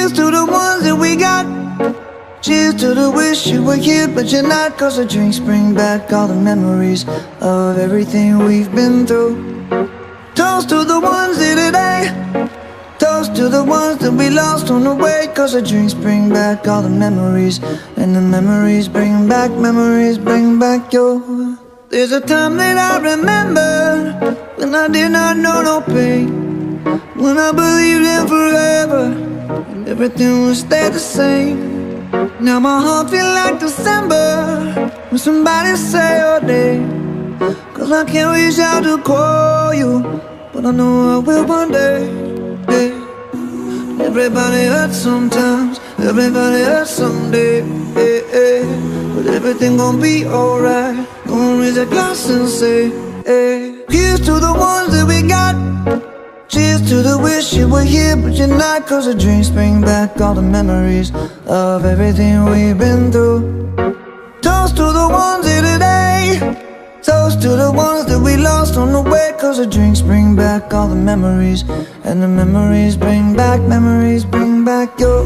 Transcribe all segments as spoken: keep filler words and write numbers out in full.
Here's to the ones that we got. Cheers to the wish you were here but you're not, 'cause the drinks bring back all the memories of everything we've been through. Toast to the ones here today. Toast to the ones that we lost on the way, 'cause the drinks bring back all the memories, and the memories bring back, memories bring back your. There's a time that I remember when I did not know no pain, when I believed in forever and everything would stay the same. Now my heart feel like December when somebody say your name, 'cause I can't reach out to call you, but I know I will one day. Hey. Everybody hurts sometimes, everybody hurts someday. Hey, hey. But everything gon' be alright. Gonna raise a glass and say, hey. Here's to the ones that we got. Cheers to the wish you were here but you're not, 'cause the drinks bring back all the memories of everything we've been through. Toast to the ones here today. Toast to the ones that we lost on the way, 'cause the drinks bring back all the memories, and the memories bring back, memories bring back your.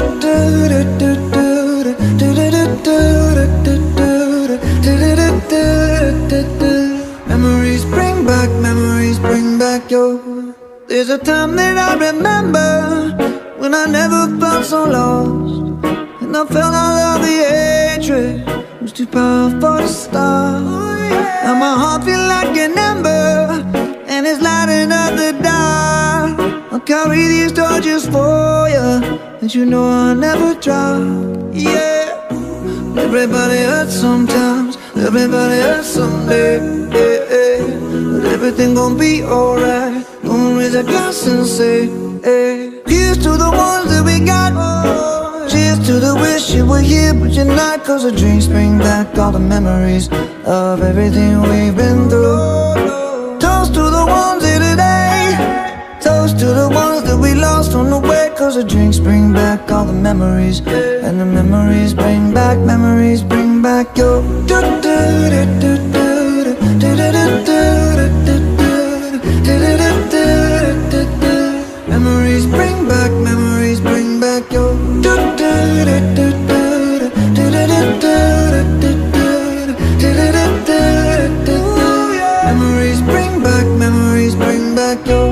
Memories bring back, memories bring back your. There's a time that I remember when I never felt so lost, and I felt all of the hatred was too powerful to stop. Now my heart feel like an ember, and it's lighting up the dark. I'll carry these torches for you, and you know I'll never drop. Yeah. Everybody hurts sometimes, everybody hurts someday. Yeah, yeah. But everything gon' be alright. Gonna raise a glass and say, hey. Here's to the ones that we got. Cheers to the wish you were here but you're not, 'cause the drinks bring back all the memories of everything we've been through. Toast to the ones here today. Toast to the ones that we lost on the way, 'cause the drinks bring back all the memories, and the memories bring back, memories bring back your. Memories bring back, memories bring back your. Memories bring back, memories bring back your.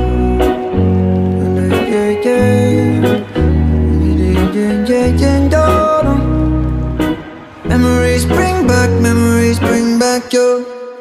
Memories bring back, memories bring back your.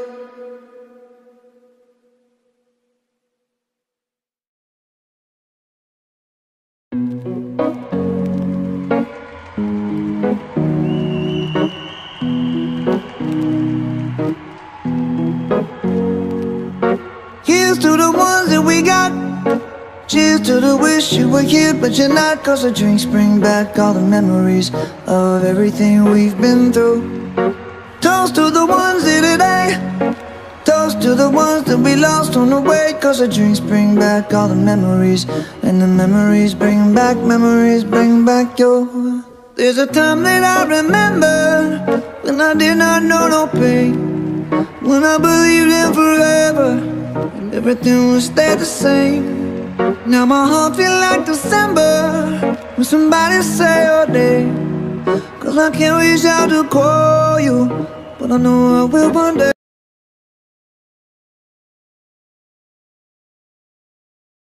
Here's to the ones that we got. Cheers to the wish you were here but you're not, 'cause the drinks bring back all the memories of everything we've been through. Toast to the ones here today. Toast to the ones that we lost on the way, 'cause the drinks bring back all the memories, and the memories bring back, memories bring back your. There's a time that I remember when I did not know no pain, when I believed in forever and everything would stay the same. Now my heart feel like December when somebody say your name, 'cause I can't reach out to call you, but I know I will one day.